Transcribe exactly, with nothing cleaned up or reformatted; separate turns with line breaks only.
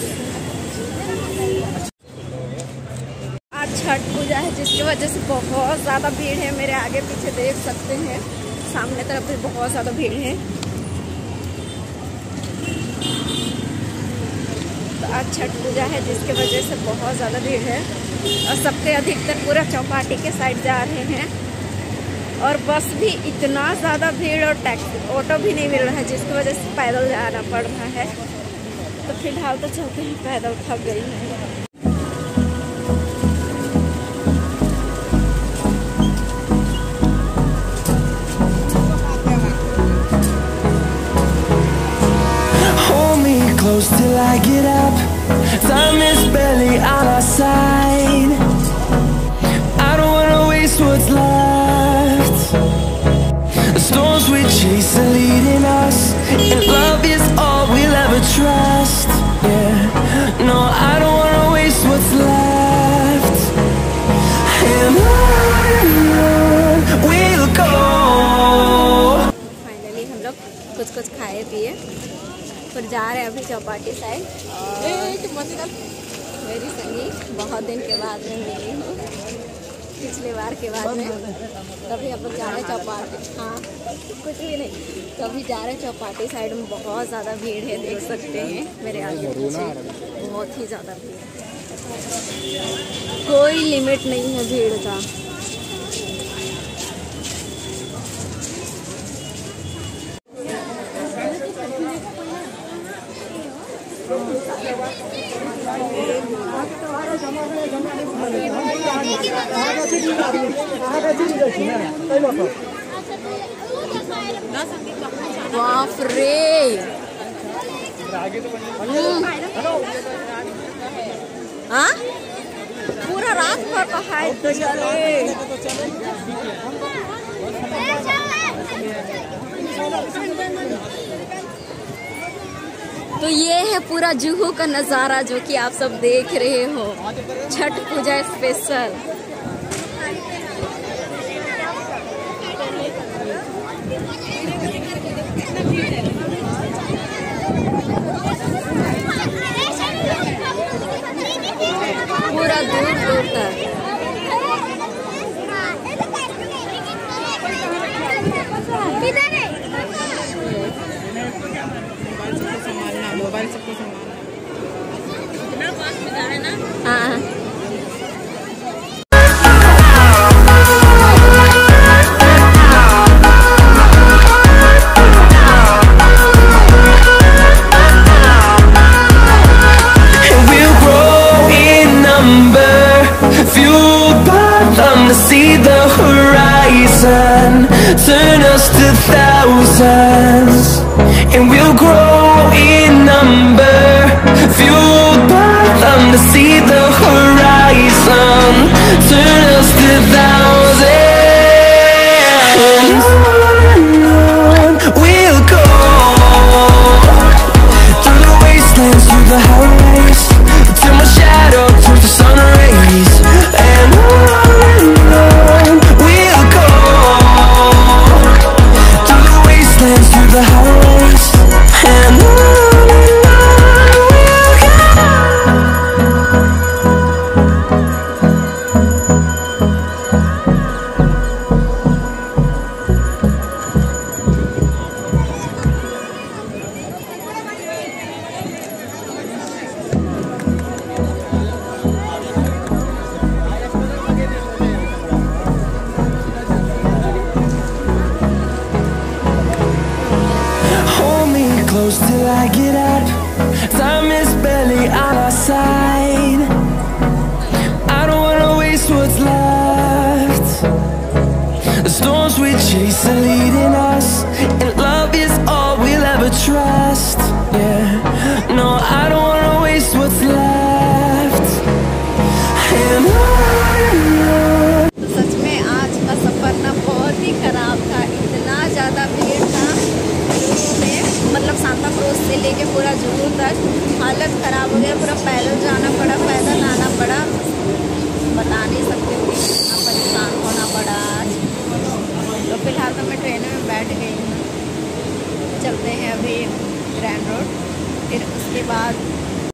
आज छठ पूजा है जिसकी वजह से बहुत ज़्यादा भीड़ है। मेरे आगे पीछे देख सकते हैं, सामने तरफ भी बहुत ज़्यादा भीड़ है। तो आज छठ पूजा है जिसकी वजह से बहुत ज़्यादा भीड़ है और सबके अधिकतर पूरा चौपाटी के साइड जा रहे हैं। और बस भी इतना ज़्यादा भीड़ और टैक्सी ऑटो भी नहीं मिल रहा है जिसकी वजह से पैदल जाना पड़ रहा है। तो फिलहाल तो चलते हैं, पैदल थक गई है।
Close till I get up, time is barely on our side. I don't wanna waste what's left. The storms we chase are leading us, and love is all we'll ever trust. Yeah, no, I don't wanna waste what's left. And on we'll go.
Finally हम लोग कुछ कुछ खाए पिए फिर जा रहे हैं अभी चौपाटी साइड। मेरी संगी बहुत दिन के बाद में मिली हूँ, पिछले बार के बाद में। कभी अब जा रहे हैं चौपाटी, हाँ कुछ भी नहीं, कभी जा रहे हैं चौपाटी साइड में। बहुत ज़्यादा भीड़ है, देख सकते हैं मेरे आगे पीछे बहुत ही ज़्यादा भीड़, कोई लिमिट नहीं है भीड़ का। बाप रे, हाँ पूरा रात भर का है। तो ये है पूरा जुहू का नज़ारा जो कि आप सब देख रहे हो, छठ पूजा स्पेशल। पूरा दूर दूर तक मोबाइल सबको संभालना, इतना पास में जा रहे ना। हाँ
see the horizon, turn us to thousands, and we'll grow in number, fueled by them to see the horizon, turn us to thousands, and on we'll go, through the wastelands, through the highways, till my shadow turns to sun rays, and on through the highways, and on and on we'll close till I get up, time is barely on our side. I don't wanna waste what's left. The storms we chase are leading us, and love is all we'll ever trust. Yeah, no, I don't wanna waste what's left. And on.
सच में आज का सफर ना बहुत ही खराब था, इतना ज़्यादा भीड़ था में, मतलब सांता क्रूज से लेके पूरा जुहू तक हालत ख़राब हो गया। पूरा पैदल जाना पड़ा, पैदल आना पड़ा, बता नहीं सकते कितना परेशान होना पड़ा आज। तो फिलहाल तो मैं ट्रेन में बैठ गई हूँ, चलते हैं अभी ग्रैंड रोड, फिर उसके बाद